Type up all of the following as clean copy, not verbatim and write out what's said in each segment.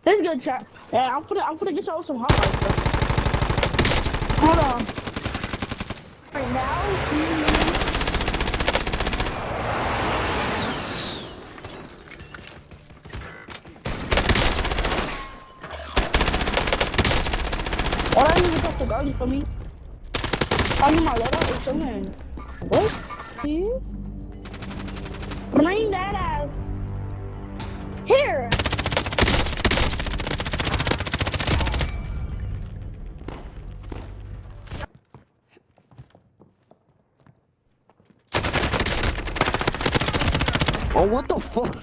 This is good chat. Yeah, I'm gonna get y'all some highlights. Hold on. Right now, why don't you even touch the garden for me? I need my loadout or something. What? You? Bring that ass. Here. Oh, what the fuck?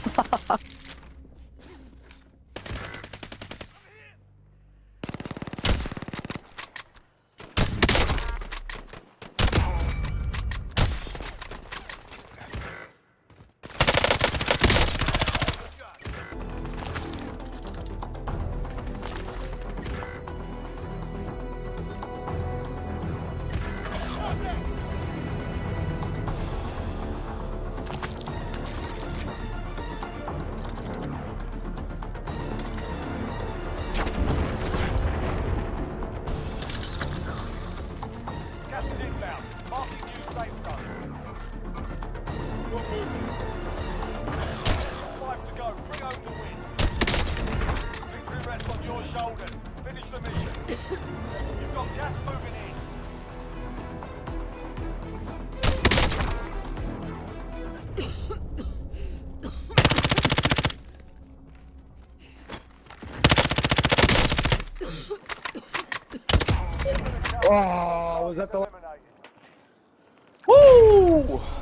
Finish the mission. You've got gas moving in. Oh, was that the... Woo!